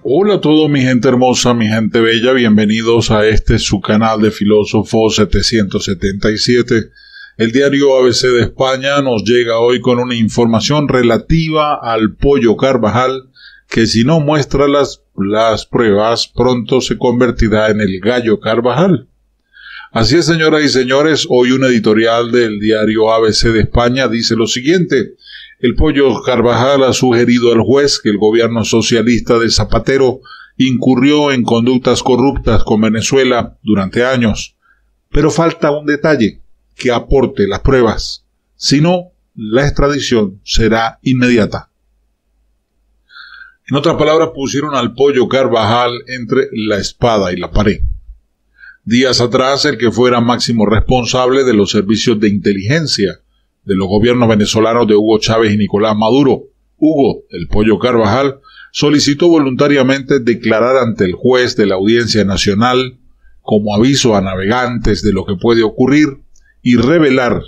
Hola a todos, mi gente hermosa, mi gente bella, bienvenidos a su canal de Filósofo 777. El diario ABC de España nos llega hoy con una información relativa al pollo Carvajal, que si no muestra las pruebas, pronto se convertirá en el gallo Carvajal. Así es, señoras y señores, hoy un editorial del diario ABC de España dice lo siguiente: el pollo Carvajal ha sugerido al juez que el gobierno socialista de Zapatero incurrió en conductas corruptas con Venezuela durante años, pero falta un detalle: que aporte las pruebas, si no, la extradición será inmediata. En otras palabras, pusieron al pollo Carvajal entre la espada y la pared. Días atrás, el que fuera máximo responsable de los servicios de inteligencia de los gobiernos venezolanos de Hugo Chávez y Nicolás Maduro, Hugo el Pollo Carvajal, solicitó voluntariamente declarar ante el juez de la Audiencia Nacional como aviso a navegantes de lo que puede ocurrir y revelar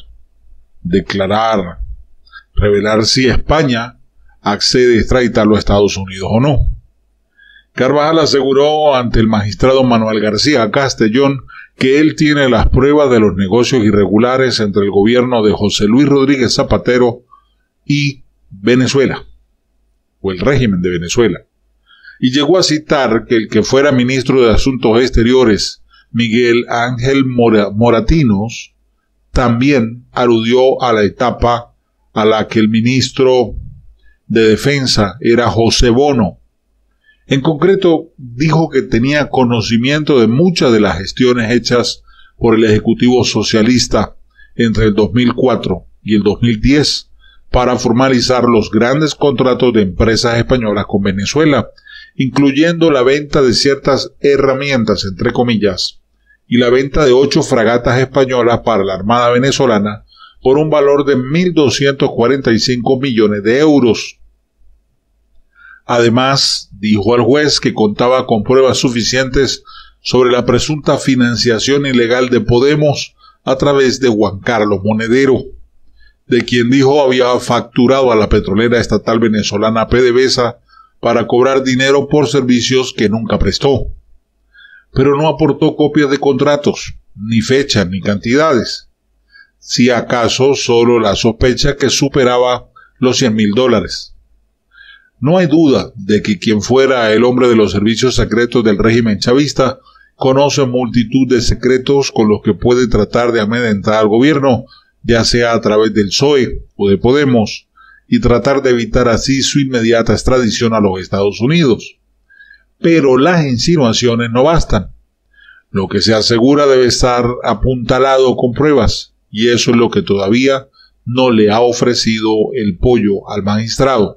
si España accede a extraditarlo a Estados Unidos o no. Carvajal aseguró ante el magistrado Manuel García Castellón que él tiene las pruebas de los negocios irregulares entre el gobierno de José Luis Rodríguez Zapatero y Venezuela, o el régimen de Venezuela, y llegó a citar que el que fuera ministro de Asuntos Exteriores, Miguel Ángel Moratinos, también aludió a la etapa a la que el ministro de Defensa era José Bono. En concreto, dijo que tenía conocimiento de muchas de las gestiones hechas por el Ejecutivo socialista entre el 2004 y el 2010 para formalizar los grandes contratos de empresas españolas con Venezuela, incluyendo la venta de ciertas herramientas, entre comillas, y la venta de 8 fragatas españolas para la Armada venezolana por un valor de 1.245 millones de euros. Además, dijo al juez que contaba con pruebas suficientes sobre la presunta financiación ilegal de Podemos a través de Juan Carlos Monedero, de quien dijo había facturado a la petrolera estatal venezolana PDVSA para cobrar dinero por servicios que nunca prestó. Pero no aportó copias de contratos, ni fechas, ni cantidades. Si acaso solo la sospecha que superaba los $100,000. No hay duda de que quien fuera el hombre de los servicios secretos del régimen chavista conoce multitud de secretos con los que puede tratar de amedrentar al gobierno, ya sea a través del PSOE o de Podemos, y tratar de evitar así su inmediata extradición a los Estados Unidos. Pero las insinuaciones no bastan. Lo que se asegura debe estar apuntalado con pruebas, y eso es lo que todavía no le ha ofrecido el pollo al magistrado.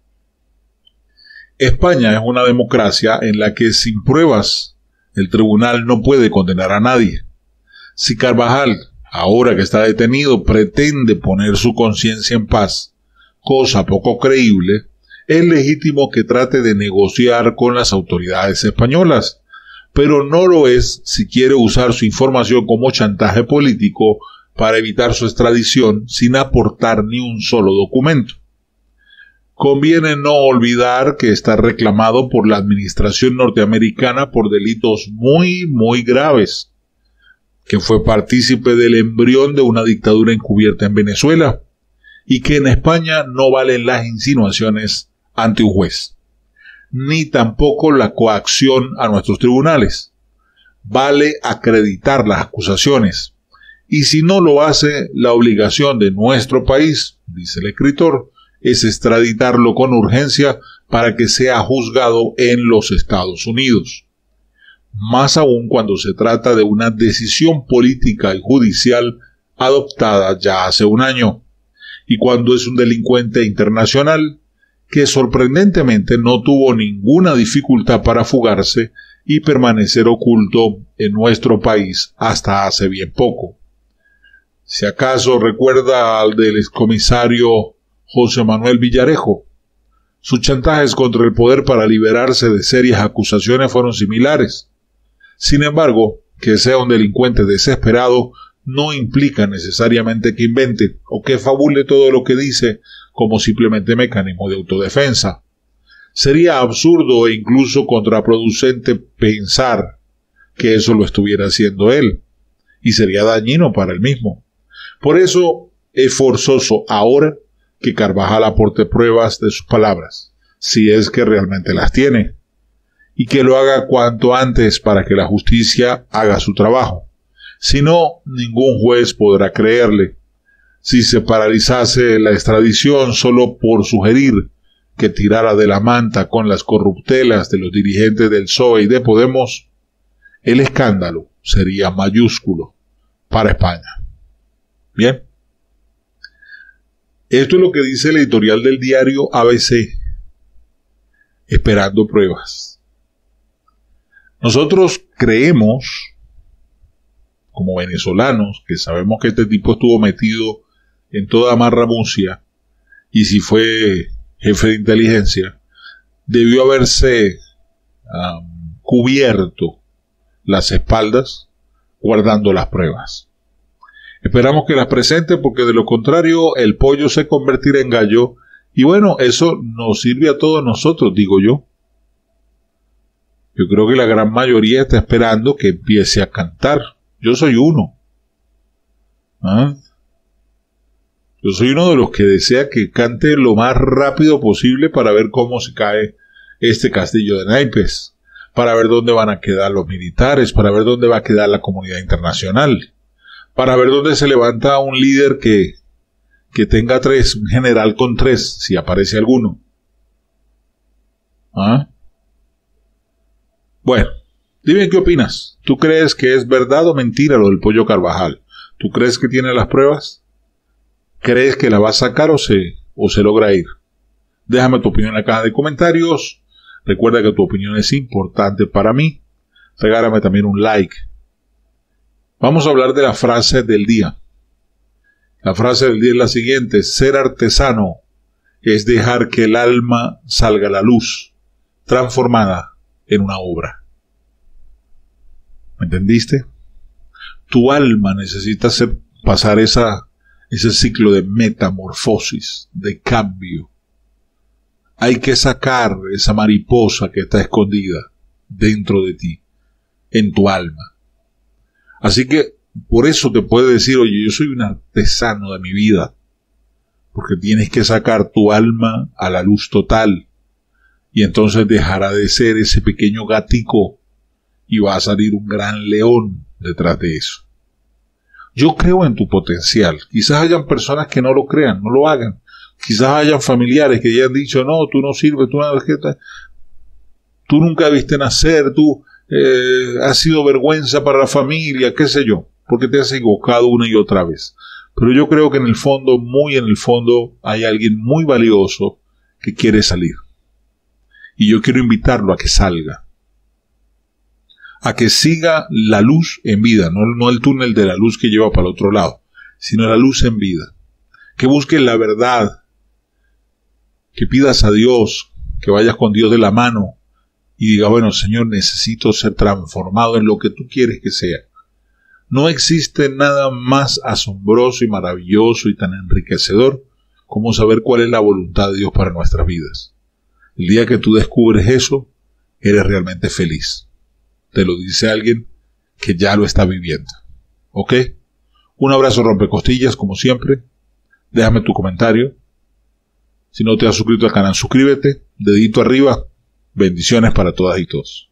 España es una democracia en la que sin pruebas el tribunal no puede condenar a nadie. Si Carvajal, ahora que está detenido, pretende poner su conciencia en paz, cosa poco creíble, es legítimo que trate de negociar con las autoridades españolas, pero no lo es si quiere usar su información como chantaje político para evitar su extradición sin aportar ni un solo documento. Conviene no olvidar que está reclamado por la administración norteamericana por delitos muy graves, que fue partícipe del embrión de una dictadura encubierta en Venezuela, y que en España no valen las insinuaciones ante un juez, ni tampoco la coacción a nuestros tribunales. Vale acreditar las acusaciones, y si no lo hace, la obligación de nuestro país, dice el escritor, es extraditarlo con urgencia para que sea juzgado en los Estados Unidos. Más aún cuando se trata de una decisión política y judicial adoptada ya hace un año, y cuando es un delincuente internacional que sorprendentemente no tuvo ninguna dificultad para fugarse y permanecer oculto en nuestro país hasta hace bien poco. Si acaso recuerda al del excomisario José Manuel Villarejo, sus chantajes contra el poder para liberarse de serias acusaciones fueron similares. Sin embargo, que sea un delincuente desesperado no implica necesariamente que invente o que fabule todo lo que dice como simplemente mecanismo de autodefensa. Sería absurdo e incluso contraproducente pensar que eso lo estuviera haciendo él, y sería dañino para él mismo. Por eso es forzoso ahora que Carvajal aporte pruebas de sus palabras, si es que realmente las tiene, y que lo haga cuanto antes para que la justicia haga su trabajo. Si no, ningún juez podrá creerle. Si se paralizase la extradición solo por sugerir que tirara de la manta con las corruptelas de los dirigentes del PSOE y de Podemos, el escándalo sería mayúsculo para España. Bien. Esto es lo que dice el editorial del diario ABC, esperando pruebas. Nosotros creemos, como venezolanos, que sabemos que este tipo estuvo metido en toda marramucia, y si fue jefe de inteligencia, debió haberse cubierto las espaldas guardando las pruebas. Esperamos que las presente, porque de lo contrario el pollo se convertirá en gallo, y bueno, eso nos sirve a todos nosotros, digo yo. Yo creo que la gran mayoría está esperando que empiece a cantar. Yo soy uno. Yo soy uno de los que desea que cante lo más rápido posible para ver cómo se cae este castillo de naipes, para ver dónde van a quedar los militares, para ver dónde va a quedar la comunidad internacional, para ver dónde se levanta un líder que tenga 3, un general con 3, si aparece alguno. Bueno, dime qué opinas. ¿Tú crees que es verdad o mentira lo del pollo Carvajal? ¿Tú crees que tiene las pruebas? ¿Crees que la va a sacar o se logra ir? Déjame tu opinión en la caja de comentarios. Recuerda que tu opinión es importante para mí. Regálame también un like. Vamos a hablar de la frase del día. La frase del día es la siguiente: ser artesano es dejar que el alma salga a la luz, transformada en una obra. ¿Me entendiste? Tu alma necesita pasar ese ciclo de metamorfosis, de cambio. Hay que sacar esa mariposa que está escondida dentro de ti, en tu alma. Así que por eso te puede decir: oye, yo soy un artesano de mi vida, porque tienes que sacar tu alma a la luz total, y entonces dejará de ser ese pequeño gatico y va a salir un gran león detrás de eso. Yo creo en tu potencial. Quizás hayan personas que no lo crean, no lo hagan. Quizás hayan familiares que ya han dicho: no, tú no sirves, tú nunca viste nacer, tú has sido vergüenza para la familia, qué sé yo, porque te has equivocado una y otra vez. Pero yo creo que en el fondo, muy en el fondo, hay alguien muy valioso que quiere salir. Y yo quiero invitarlo a que salga, a que siga la luz en vida, no el túnel de la luz que lleva para el otro lado, sino la luz en vida. Que busques la verdad, que pidas a Dios, que vayas con Dios de la mano y diga: bueno, Señor, necesito ser transformado en lo que tú quieres que sea. No existe nada más asombroso y maravilloso y tan enriquecedor como saber cuál es la voluntad de Dios para nuestras vidas. El día que tú descubres eso, eres realmente feliz. Te lo dice alguien que ya lo está viviendo. ¿Ok? Un abrazo rompecostillas, como siempre. Déjame tu comentario. Si no te has suscrito al canal, suscríbete. Dedito arriba. Bendiciones para todas y todos.